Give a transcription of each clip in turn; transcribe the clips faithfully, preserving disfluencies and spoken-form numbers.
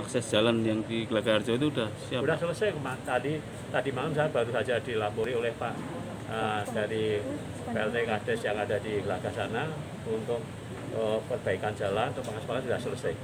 akses jalan yang di Gelagah-Harjo itu udah siap? Sudah selesai. Tadi tadi malam saya baru saja dilapori oleh Pak uh, dari P L T Kades yang ada di Gelagah sana untuk uh, perbaikan jalan, untuk pengaspalan sudah selesai.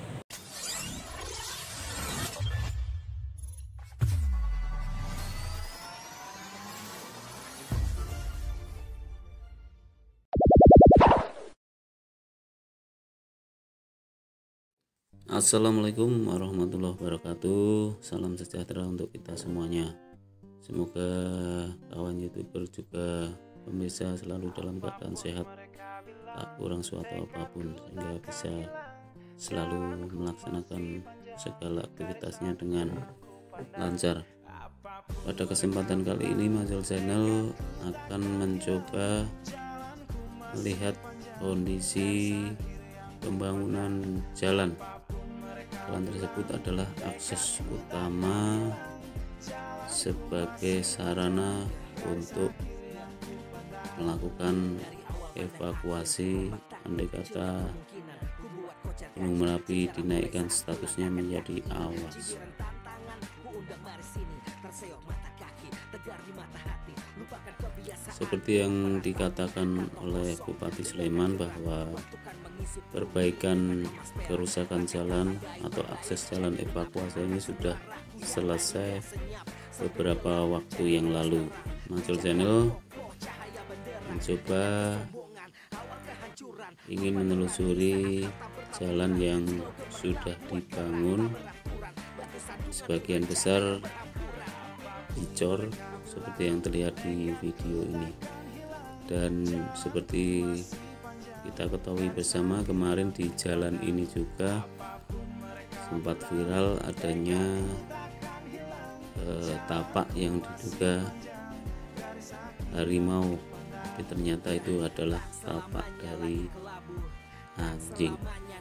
Assalamualaikum warahmatullahi wabarakatuh. Salam sejahtera untuk kita semuanya. Semoga kawan youtuber juga pemirsa selalu dalam keadaan sehat, tak kurang suatu apapun, sehingga bisa selalu melaksanakan segala aktivitasnya dengan lancar. Pada kesempatan kali ini Majul Channel akan mencoba melihat kondisi pembangunan jalan. Jalan tersebut adalah akses utama sebagai sarana untuk melakukan evakuasi andai kata Gunung Merapi dinaikkan statusnya menjadi awas. Seperti yang dikatakan oleh Bupati Sleman bahwa perbaikan kerusakan jalan atau akses jalan evakuasi ini sudah selesai beberapa waktu yang lalu. Majul Channel mencoba ingin menelusuri jalan yang sudah dibangun, sebagian besar dicor seperti yang terlihat di video ini. Dan seperti kita ketahui bersama, kemarin di jalan ini juga sempat viral adanya eh, tapak yang diduga harimau, tapi ternyata itu adalah tapak dari anjing.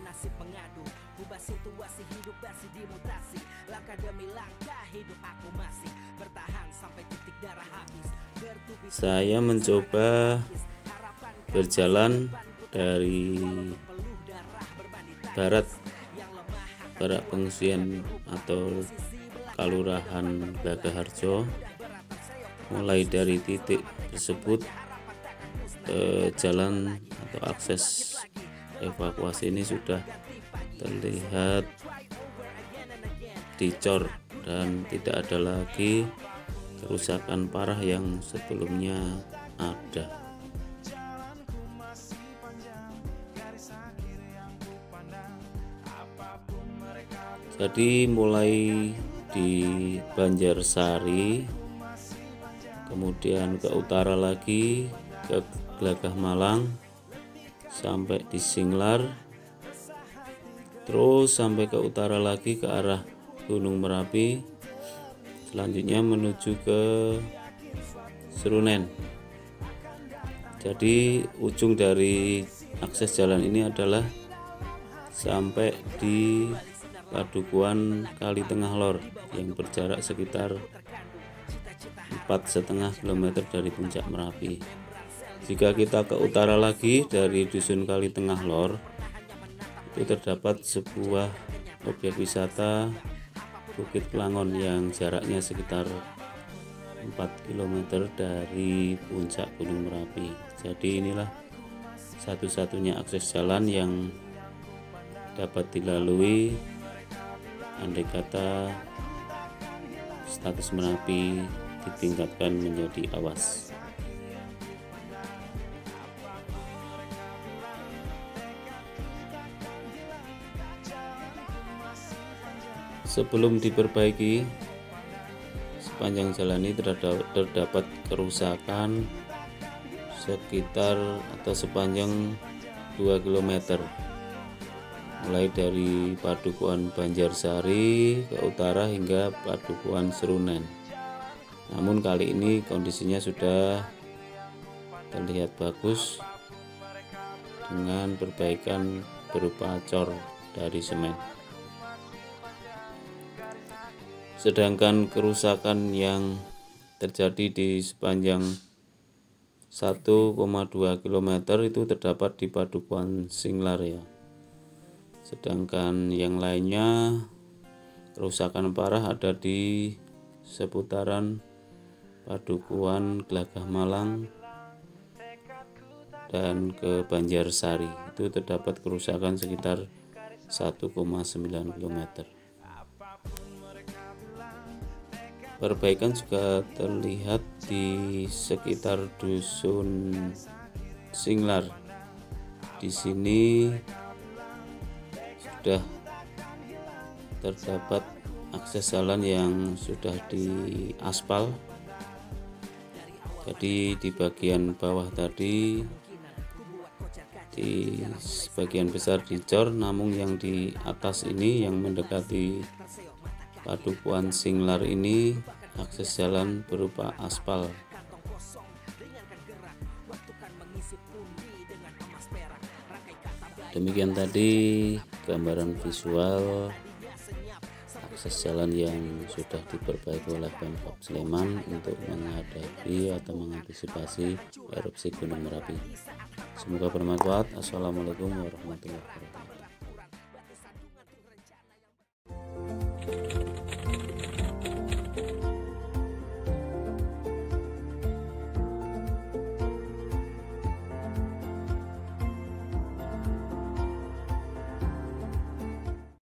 Saya mencoba berjalan dari barat barat pengungsian atau Kelurahan Gelagah-Harjo. Mulai dari titik tersebut eh, jalan atau akses evakuasi ini sudah terlihat dicor dan tidak ada lagi kerusakan parah yang sebelumnya ada. Jadi mulai di Banjarsari, kemudian ke utara lagi ke Gelagah Malang, sampai di Singlar, terus sampai ke utara lagi ke arah Gunung Merapi, selanjutnya menuju ke Serunen. Jadi ujung dari akses jalan ini adalah sampai di Padukuhan Kali Tengah Lor yang berjarak sekitar empat koma lima kilometer dari puncak Merapi. Jika kita ke utara lagi dari Dusun Kali Tengah Lor, itu terdapat sebuah objek wisata Bukit Kelangon yang jaraknya sekitar empat kilometer dari puncak Gunung Merapi. Jadi inilah satu-satunya akses jalan yang dapat dilalui andai kata status Merapi ditingkatkan menjadi awas. Sebelum diperbaiki, sepanjang jalan ini terdapat, terdapat kerusakan sekitar atau sepanjang dua kilometer, mulai dari Padukuhan Banjarsari ke utara hingga Padukuhan Serunen. Namun kali ini kondisinya sudah terlihat bagus dengan perbaikan berupa cor dari semen. Sedangkan kerusakan yang terjadi di sepanjang satu koma dua kilometer itu terdapat di Padukuhan Singlar ya. Sedangkan yang lainnya kerusakan parah ada di seputaran Padukuhan Glagah Malang dan ke Banjarsari. Itu terdapat kerusakan sekitar satu koma sembilan kilometer. Perbaikan juga terlihat di sekitar dusun Singlar. Di sini sudah terdapat akses jalan yang sudah diaspal. Jadi di bagian bawah tadi di sebagian besar dicor, namun yang di atas ini yang mendekati Padukuhan Singlar ini akses jalan berupa aspal. Demikian tadi gambaran visual akses jalan yang sudah diperbaiki oleh Pemkab Sleman untuk menghadapi atau mengantisipasi erupsi Gunung Merapi. Semoga bermanfaat. Assalamualaikum warahmatullahi wabarakatuh.